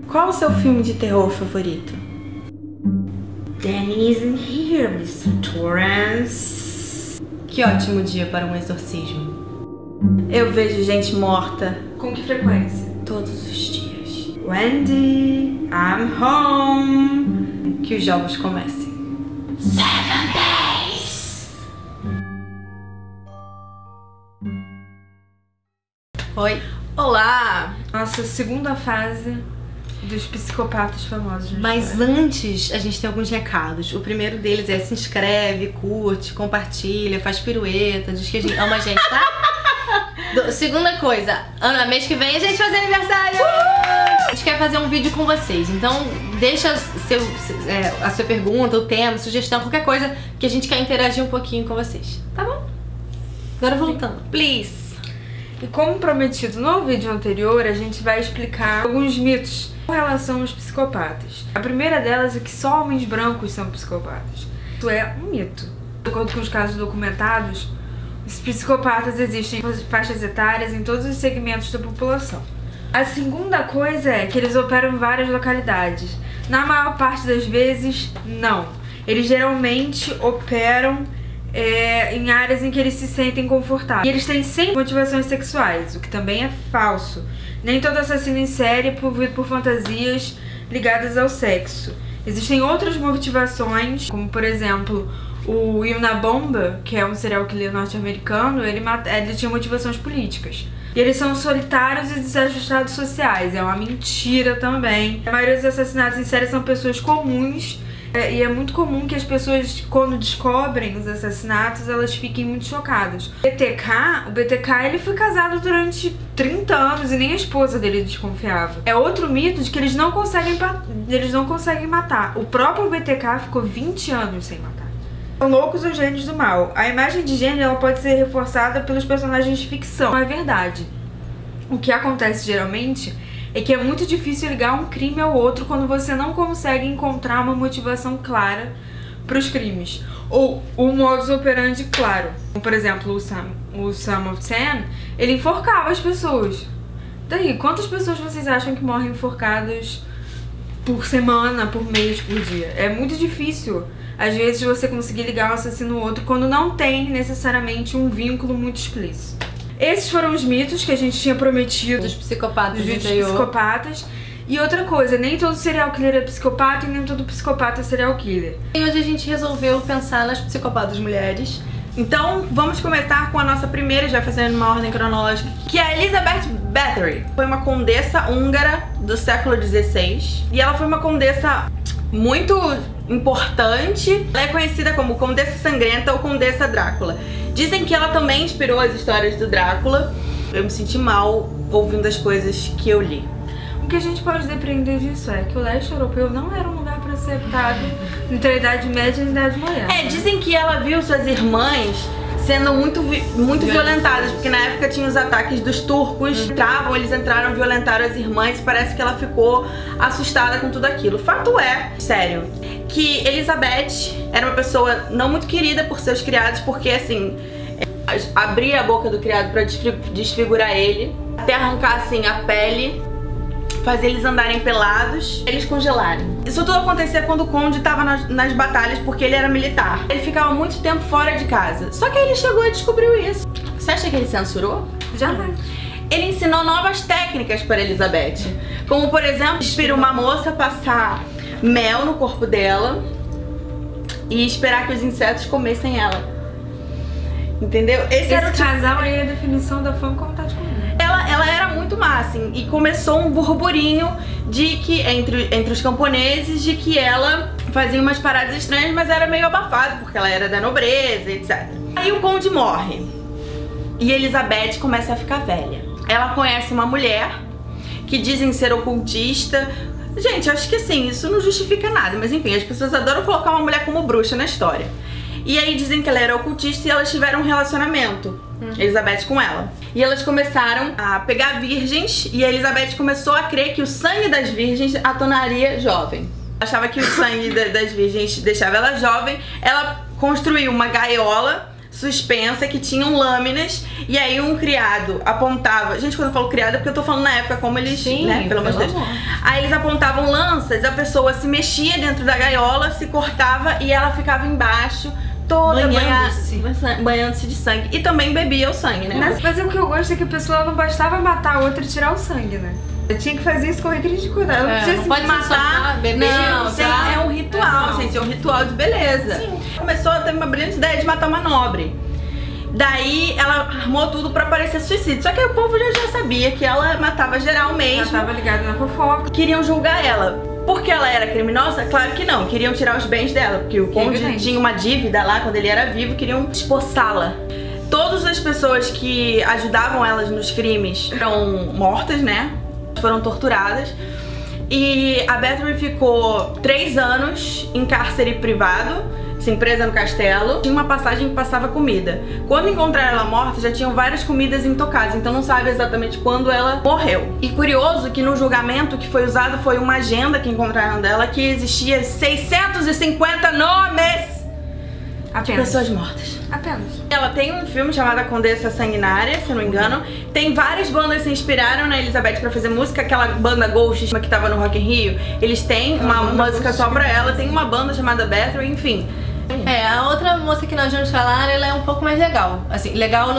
Qual o seu filme de terror favorito? Danny isn't here, Mr. Torrance. Que ótimo dia para um exorcismo. Eu vejo gente morta. Com que frequência? Todos os dias. Wendy, I'm home. Que os jogos comecem. 7 days. Oi. Olá. Nossa segunda fase dos psicopatas famosos. Mas antes, a gente tem alguns recados. O primeiro deles é: se inscreve, curte, compartilha, faz pirueta, diz que a gente ama a gente, tá? Segunda coisa, Ana, mês que vem a gente faz aniversário! A gente quer fazer um vídeo com vocês, então deixa a sua pergunta, o tema, sugestão, qualquer coisa que a gente quer interagir um pouquinho com vocês, tá bom? Agora voltando, please! E como prometido no vídeo anterior, a gente vai explicar alguns mitos com relação aos psicopatas. A primeira delas é que só homens brancos são psicopatas. Isso é um mito. De acordo com os casos documentados, os psicopatas existem em faixas etárias em todos os segmentos da população. A segunda coisa é que eles operam em várias localidades. Na maior parte das vezes, não. Eles geralmente operam em áreas em que eles se sentem confortáveis. E eles têm sempre motivações sexuais, o que também é falso. Nem todo assassino em série é movido por fantasias ligadas ao sexo. Existem outras motivações, como por exemplo o Unabomber, que é um serial killer norte-americano. Ele tinha motivações políticas. E eles são solitários e desajustados sociais. É uma mentira também. A maioria dos assassinatos em série são pessoas comuns. E é muito comum que as pessoas, quando descobrem os assassinatos, elas fiquem muito chocadas. O BTK, ele foi casado durante 30 anos e nem a esposa dele desconfiava. É outro mito de que eles não conseguem matar. O próprio BTK ficou 20 anos sem matar. São loucos os gênios do mal. A imagem de gênio ela pode ser reforçada pelos personagens de ficção. Não é verdade. O que acontece geralmente é que é muito difícil ligar um crime ao outro quando você não consegue encontrar uma motivação clara para os crimes. Ou o modus operandi claro. Como, por exemplo, o Son of Sam, ele enforcava as pessoas. Daí, quantas pessoas vocês acham que morrem enforcadas por semana, por mês, por dia? É muito difícil, às vezes, você conseguir ligar um assassino ao outro quando não tem necessariamente um vínculo muito explícito. Esses foram os mitos que a gente tinha prometido dos psicopatas dos psicopatas. E outra coisa, nem todo serial killer é psicopata e nem todo psicopata é serial killer. E hoje a gente resolveu pensar nas psicopatas mulheres. Então vamos começar com a nossa primeira, já fazendo uma ordem cronológica, que é a Elizabeth Bathory. Foi uma condessa húngara do século XVI. E ela foi uma condessa muito importante. Ela é conhecida como Condessa Sangrenta ou Condessa Drácula. Dizem que ela também inspirou as histórias do Drácula. Eu me senti mal ouvindo as coisas que eu li. O que a gente pode depreender disso é que o leste europeu não era um lugar para ser habitado entre a Idade Média e a Idade Moderna. Dizem que ela viu suas irmãs sendo muito violentadas, porque na época tinha os ataques dos turcos, eles entraram, violentaram as irmãs, e parece que ela ficou assustada com tudo aquilo. Fato é, sério, que Elizabeth era uma pessoa não muito querida por seus criados, porque assim, abria a boca do criado pra desfigurar ele, até arrancar assim a pele, fazer eles andarem pelados, eles congelarem. Isso tudo acontecia quando o conde estava nas batalhas, porque ele era militar. Ele ficava muito tempo fora de casa. Só que aí ele chegou e descobriu isso. Você acha que ele censurou? Jamais. Ele ensinou novas técnicas para Elizabeth. Como, por exemplo, inspira uma moça a passar mel no corpo dela e esperar que os insetos comessem ela. Entendeu? Esse casal aí é a definição da fome com vontade de comer. Ela era muito má, assim, e começou um burburinho de que, entre os camponeses, de que ela fazia umas paradas estranhas, mas era meio abafada, porque ela era da nobreza, etc. Aí o conde morre e Elizabeth começa a ficar velha. Ela conhece uma mulher que dizem ser ocultista. Gente, acho que assim, isso não justifica nada, mas enfim, as pessoas adoram colocar uma mulher como bruxa na história. E aí dizem que ela era ocultista e elas tiveram um relacionamento, Elizabeth com ela. E elas começaram a pegar virgens e a Elizabeth começou a crer que o sangue das virgens a tornaria jovem. Achava que o sangue das virgens deixava ela jovem. Ela construiu uma gaiola suspensa que tinham lâminas e aí um criado apontava... Gente, quando eu falo criado é porque eu tô falando na época como eles... Sim, né, pelo amor de Deus. Aí eles apontavam lanças, a pessoa se mexia dentro da gaiola, se cortava e ela ficava embaixo toda banhando-se de sangue. E também bebia o sangue, né? Mas o que eu gosto é que a pessoa não bastava matar a outra e tirar o sangue, né? Eu tinha que fazer isso com requinte de cuidado. Ela não pode matar, beber, não, tá? É um ritual, gente, é um ritual de beleza. Sim. Começou a ter uma brilhante ideia de matar uma nobre. Daí ela armou tudo pra parecer suicídio. Só que o povo já sabia que ela matava geral mesmo. Ela tava ligada na fofoca. Queriam julgar ela. Porque ela era criminosa? Claro que não. Queriam tirar os bens dela. Porque o conde tinha uma dívida lá quando ele era vivo. Queriam espossá-la. Todas as pessoas que ajudavam elas nos crimes foram mortas, né? Foram torturadas. E a Bathory ficou 3 anos em cárcere privado, assim, presa no castelo. Tinha uma passagem que passava comida. Quando encontraram ela morta, já tinham várias comidas intocadas, então não sabe exatamente quando ela morreu. E curioso que no julgamento que foi usado foi uma agenda que encontraram dela que existia 650 nomes de pessoas mortas. Apenas. Ela tem um filme chamado A Condessa Sanguinária, se eu não me engano. Tem várias bandas que se inspiraram na Elizabeth pra fazer música. Aquela banda Ghost que tava no Rock in Rio, eles têm uma música só pra ela. Tem uma banda chamada Bathory, enfim. A outra moça que nós vamos falar, ela é um pouco mais legal. Assim, legal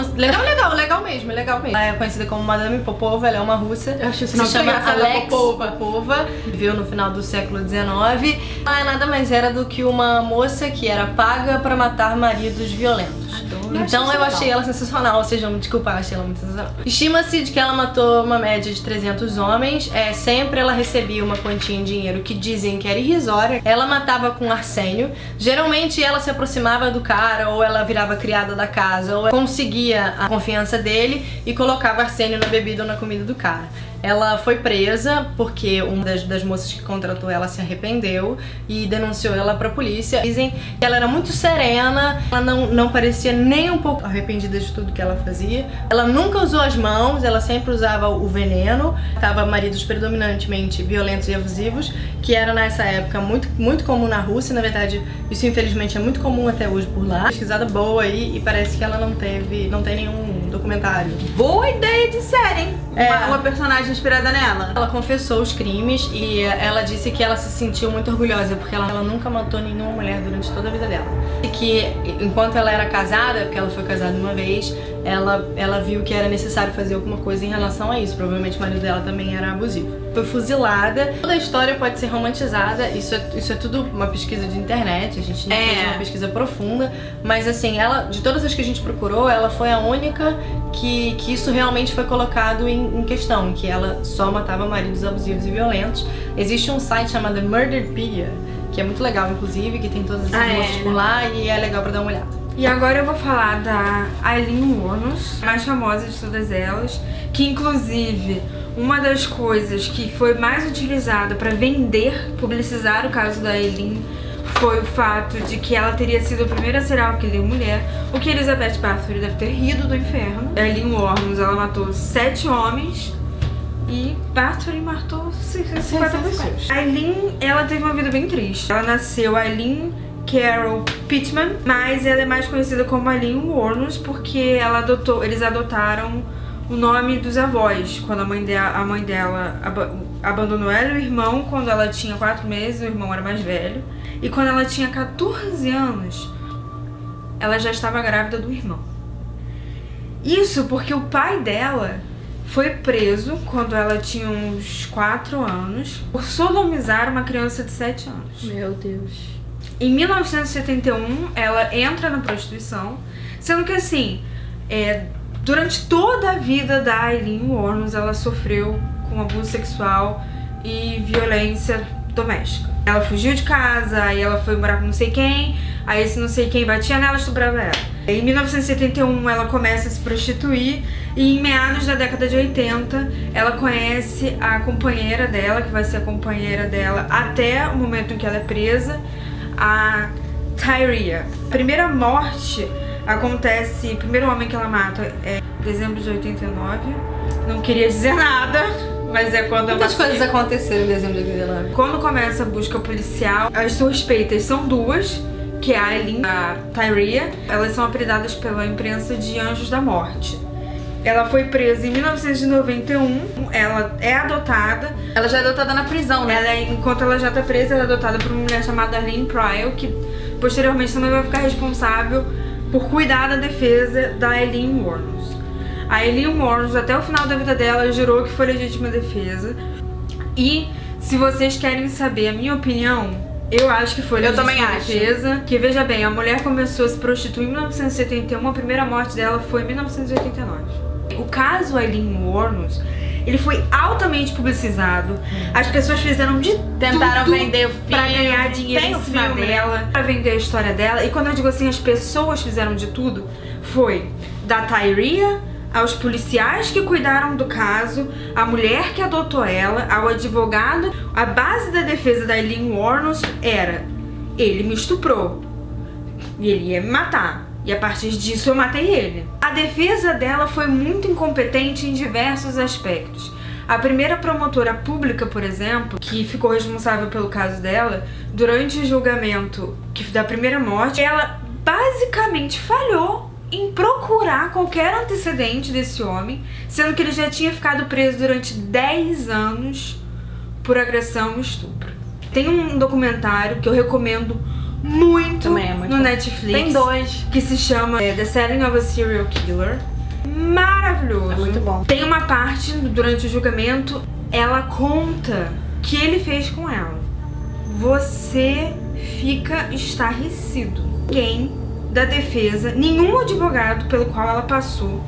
mesmo. Ela é conhecida como Madame Popova, ela é uma russa. Eu acho isso se chama Alex Popova. Viveu no final do século XIX. Ela nada mais era do que uma moça que era paga pra matar maridos violentos. Então eu achei ela sensacional, vocês vão me desculpar, achei ela muito sensacional. Estima-se de que ela matou uma média de 300 homens, sempre ela recebia uma quantia em dinheiro que dizem que era irrisória. Ela matava com arsênio, geralmente ela se aproximava do cara, ou ela virava criada da casa, ou conseguia a confiança dele e colocava arsênio na bebida ou na comida do cara. Ela foi presa porque uma das moças que contratou ela se arrependeu e denunciou ela pra polícia. Dizem que ela era muito serena, ela não parecia nem um pouco arrependida de tudo que ela fazia. Ela nunca usou as mãos, ela sempre usava o veneno. Tava maridos predominantemente violentos e abusivos, que era nessa época muito comum na Rússia. Na verdade, isso infelizmente é muito comum até hoje por lá. Pesquisada boa aí e parece que ela não tem nenhum documentário. Boa ideia de série, hein? Uma personagem inspirada nela. Ela confessou os crimes e ela disse que ela se sentiu muito orgulhosa porque ela nunca matou nenhuma mulher durante toda a vida dela. E que enquanto ela era casada, porque ela foi casada uma vez, ela viu que era necessário fazer alguma coisa em relação a isso. Provavelmente o marido dela também era abusivo. Foi fuzilada. Toda a história pode ser romantizada. Isso é tudo uma pesquisa de internet. A gente não fez uma pesquisa profunda. Mas assim, ela, de todas as que a gente procurou, ela foi a única que isso realmente foi colocado em questão. Que ela só matava maridos abusivos e violentos. Existe um site chamado Murderpedia, que é muito legal, inclusive, que tem todas essas moças por lá e é legal pra dar uma olhada. E agora eu vou falar da Aileen Wuornos, a mais famosa de todas elas, que inclusive uma das coisas que foi mais utilizada para vender, publicizar o caso da Aileen foi o fato de que ela teria sido a primeira serial killer mulher, o que Elizabeth Bathory deve ter rido do inferno. A Aileen Wuornos, ela matou 7 homens e Bathory matou 50 pessoas. A Aileen, ela teve uma vida bem triste. Ela nasceu Aileen Carol Pittman, mas ela é mais conhecida como Aileen Wuornos porque eles adotaram o nome dos avós, quando a mãe dela abandonou ela e o irmão quando ela tinha 4 meses, o irmão era mais velho. E quando ela tinha 14 anos, ela já estava grávida do irmão. Isso porque o pai dela foi preso quando ela tinha uns 4 anos por sodomizar uma criança de 7 anos. Meu Deus. Em 1971, ela entra na prostituição, sendo que assim, durante toda a vida da Aileen Wuornos, ela sofreu com abuso sexual e violência doméstica. Ela fugiu de casa, aí ela foi morar com não sei quem, aí esse não sei quem batia nela e estuprava ela. Em 1971 ela começa a se prostituir e em meados da década de 80 ela conhece a companheira dela, que vai ser a companheira dela até o momento em que ela é presa, a Tyria. A primeira morte acontece, o primeiro homem que ela mata é em dezembro de 89, não queria dizer nada, mas é quando muitas coisas aconteceram em dezembro de 89. Quando começa a busca policial, as suspeitas são 2, que é a Eileen e a Tyria. Elas são apelidadas pela imprensa de Anjos da Morte. Ela foi presa em 1991, ela é adotada. Ela já é adotada na prisão, né? Enquanto ela já tá presa, ela é adotada por uma mulher chamada Arlene Pryor, que posteriormente também vai ficar responsável por cuidar da defesa da Eileen Wuornos. A Eileen Wuornos, até o final da vida dela, jurou que foi legítima defesa. E se vocês querem saber a minha opinião, eu acho que foi legítima defesa. Que veja bem, a mulher começou a se prostituir em 1971, a primeira morte dela foi em 1989. O caso Eileen Wuornos, ele foi altamente publicizado. As pessoas fizeram de tentaram tudo vender o filme, pra ganhar dinheiro em cima dela, pra vender a história dela. E quando eu digo assim, as pessoas fizeram de tudo, foi da Tyria aos policiais que cuidaram do caso, a mulher que adotou ela, ao advogado. A base da defesa da Eileen Wuornos era: ele me estuprou e ele ia me matar, e a partir disso eu matei ele. A defesa dela foi muito incompetente em diversos aspectos. A primeira promotora pública, por exemplo, que ficou responsável pelo caso dela, durante o julgamento da primeira morte, ela basicamente falhou em procurar qualquer antecedente desse homem, sendo que ele já tinha ficado preso durante 10 anos por agressão e estupro. Tem um documentário que eu recomendo muito no Netflix. Tem 2. Que se chama The Selling of a Serial Killer. Maravilhoso. É muito bom. Tem uma parte durante o julgamento, ela conta o que ele fez com ela. Você fica estarrecido. Ninguém da defesa, nenhum advogado pelo qual ela passou,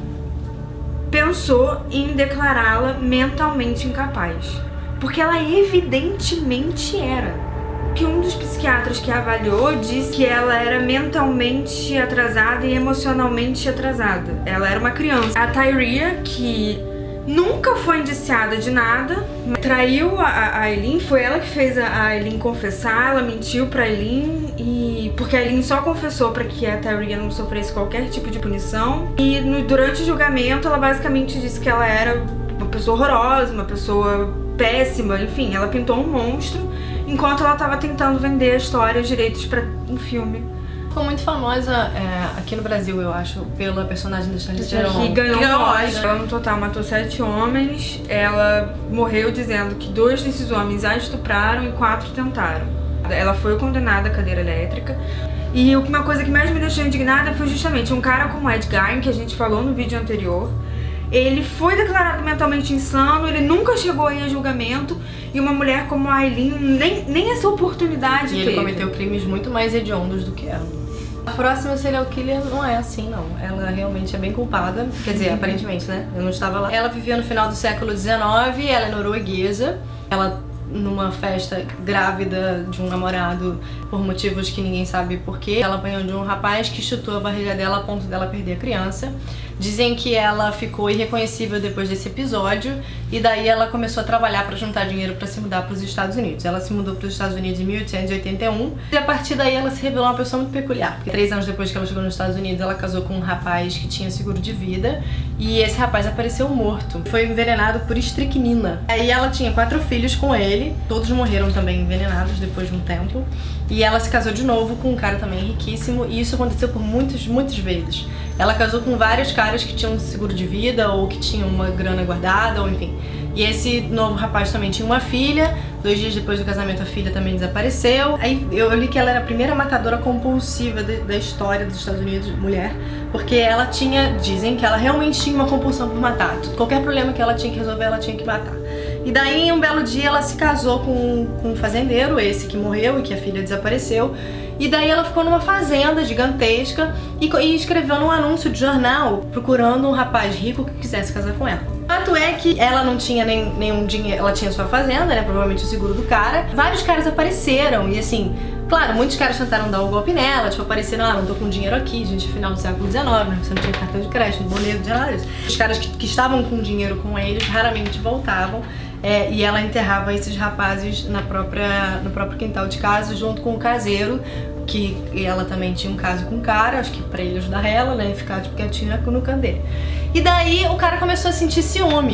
pensou em declará-la mentalmente incapaz. Porque ela evidentemente era. Que um dos psiquiatras que a avaliou disse que ela era mentalmente atrasada e emocionalmente atrasada. Ela era uma criança. A Tyria, que nunca foi indiciada de nada, traiu a Eileen, foi ela que fez a Eileen confessar, ela mentiu pra Eileen, porque a Eileen só confessou pra que a Tyria não sofresse qualquer tipo de punição. E durante o julgamento ela basicamente disse que ela era uma pessoa horrorosa, uma pessoa péssima, enfim, ela pintou um monstro enquanto ela estava tentando vender a história, os direitos para um filme. Ficou muito famosa aqui no Brasil, eu acho, pela personagem da Charlize Theron. Que ganhou um Oscar. Ela no total matou 7 homens, ela morreu dizendo que 2 desses homens a estupraram e 4 tentaram. Ela foi condenada à cadeira elétrica. E uma coisa que mais me deixou indignada foi justamente um cara como Ed Gein, que a gente falou no vídeo anterior. Ele foi declarado mentalmente insano, ele nunca chegou aí a julgamento, e uma mulher como a Eileen nem essa oportunidade teve. E ele cometeu crimes muito mais hediondos do que ela. A próxima serial killer não é assim, não. Ela realmente é bem culpada, quer dizer, aparentemente, né? Eu não estava lá. Ela vivia no final do século XIX, ela é norueguesa. Ela, numa festa grávida de um namorado, por motivos que ninguém sabe porquê, ela apanhou de um rapaz que chutou a barriga dela a ponto dela perder a criança. Dizem que ela ficou irreconhecível depois desse episódio e daí ela começou a trabalhar para juntar dinheiro para se mudar para os Estados Unidos. Ela se mudou para os Estados Unidos em 1881 e a partir daí ela se revelou uma pessoa muito peculiar. Porque 3 anos depois que ela chegou nos Estados Unidos, ela casou com um rapaz que tinha seguro de vida e esse rapaz apareceu morto. Foi envenenado por estricnina. Aí ela tinha 4 filhos com ele, todos morreram também envenenados depois de um tempo. E ela se casou de novo com um cara também riquíssimo e isso aconteceu por muitas vezes. Ela casou com vários caras que tinham seguro de vida ou que tinham uma grana guardada, ou enfim. E esse novo rapaz também tinha uma filha. 2 dias depois do casamento a filha também desapareceu. Aí eu li que ela era a primeira matadora compulsiva da história dos Estados Unidos, mulher. Porque ela dizem que ela realmente tinha uma compulsão por matar. Qualquer problema que ela tinha que resolver, ela tinha que matar. E daí, um belo dia, ela se casou com um fazendeiro, esse que morreu e que a filha desapareceu. E daí ela ficou numa fazenda gigantesca e escreveu num anúncio de jornal procurando um rapaz rico que quisesse casar com ela. O fato é que ela não tinha nenhum dinheiro, ela tinha sua fazenda, né, provavelmente o seguro do cara. Vários caras apareceram e assim, claro, muitos caras tentaram dar o golpe nela, tipo, apareceram, não tô com dinheiro aqui, gente, final do século XIX, né, você não tinha cartão de crédito, boleto, de nada disso. Os caras que estavam com dinheiro com eles raramente voltavam. E ela enterrava esses rapazes no próprio quintal de casa junto com o caseiro, que ela também tinha um caso com o cara, acho que pra ele ajudar ela, né, e ficar tipo quietinha no canto dele. E daí o cara começou a sentir ciúme.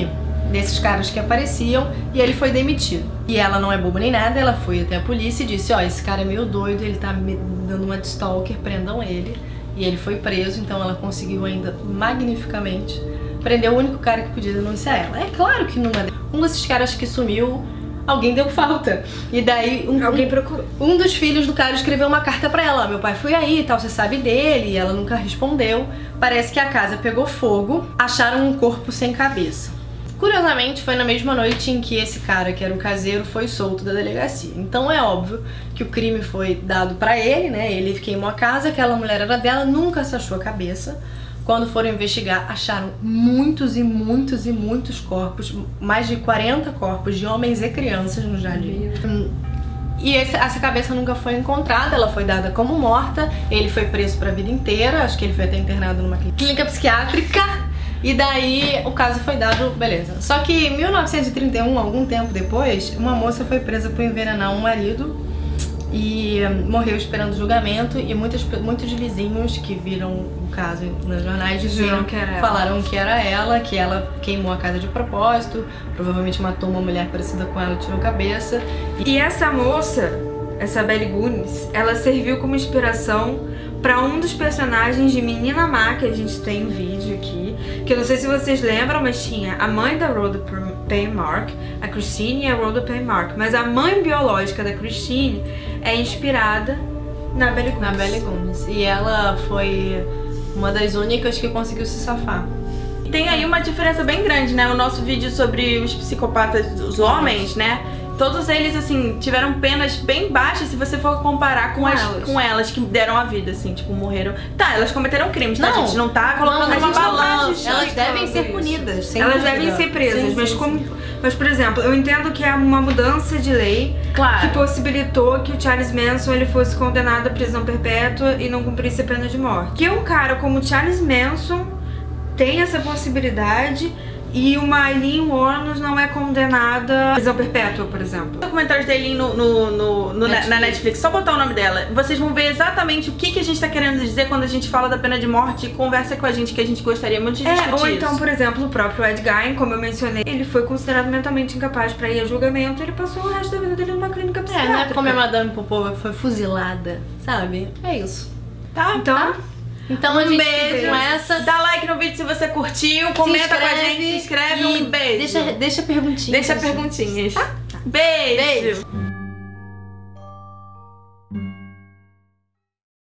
desses caras que apareciam e ele foi demitido. E ela não é boba nem nada, ela foi até a polícia e disse, ó, esse cara é meio doido, ele tá me dando uma de stalker, prendam ele. E ele foi preso, então ela conseguiu ainda magnificamente prender o único cara que podia denunciar ela. É claro que um desses caras que sumiu, alguém deu falta. E daí alguém procurou. Um dos filhos do cara escreveu uma carta pra ela, ó, meu pai foi aí e tal, você sabe dele, e ela nunca respondeu. Parece que a casa pegou fogo, acharam um corpo sem cabeça. Curiosamente, foi na mesma noite em que esse cara, que era o caseiro, foi solto da delegacia. Então é óbvio que o crime foi dado pra ele, né? Ele queimou a casa, aquela mulher era dela, nunca se achou a cabeça. Quando foram investigar, acharam muitos e muitos e muitos corpos, mais de 40 corpos de homens e crianças no jardim. E essa cabeça nunca foi encontrada, ela foi dada como morta, ele foi preso pra vida inteira, acho que ele foi até internado numa clínica psiquiátrica. E daí o caso foi dado, beleza. Só que em 1931, algum tempo depois, uma moça foi presa por envenenar um marido e morreu esperando julgamento. E muitos vizinhos que viram o caso nos jornais falaram que era ela, que ela queimou a casa de propósito, provavelmente matou uma mulher parecida com ela e tirou a cabeça. E essa moça, essa Belle Gunness, ela serviu como inspiração pra um dos personagens de Menina Má, que a gente tem um vídeo aqui, que eu não sei se vocês lembram, mas tinha a mãe da Rhoda Painmark, a Christine e a Rhoda Painmark, mas a mãe biológica da Christine é inspirada na Belle Gunness. Na Belle Gunness. E ela foi uma das únicas que conseguiu se safar. Tem aí uma diferença bem grande, né? O nosso vídeo sobre os psicopatas dos homens, né? Todos eles, assim, tiveram penas bem baixas se você for comparar com elas que deram a vida, assim, tipo, morreram. Tá, elas cometeram crimes, tá? A gente não tá colocando uma balança. Elas devem ser punidas, sem elas dúvida. devem ser presas, Sim. Mas, por exemplo, eu entendo que é uma mudança de lei que possibilitou que o Charles Manson ele fosse condenado à prisão perpétua e não cumprisse a pena de morte. Que um cara como o Charles Manson tem essa possibilidade e uma Aileen Wuornos não é condenada à prisão perpétua, por exemplo. Os documentários da Aileen na Netflix, só botar o nome dela, vocês vão ver exatamente o que a gente tá querendo dizer quando a gente fala da pena de morte e conversa com a gente, que a gente gostaria muito de discutir ou então, isso. por exemplo, o próprio Ed Gein, como eu mencionei, ele foi considerado mentalmente incapaz pra ir a julgamento, ele passou o resto da vida dele numa clínica psiquiátrica. Não é como a Madame Popova que foi fuzilada, sabe? É isso. Tá? Então a gente beijo com essa. Dá like no vídeo se você curtiu, comenta com a gente, se inscreve, um beijo. Deixa perguntinhas. Deixa perguntinhas. Beijo!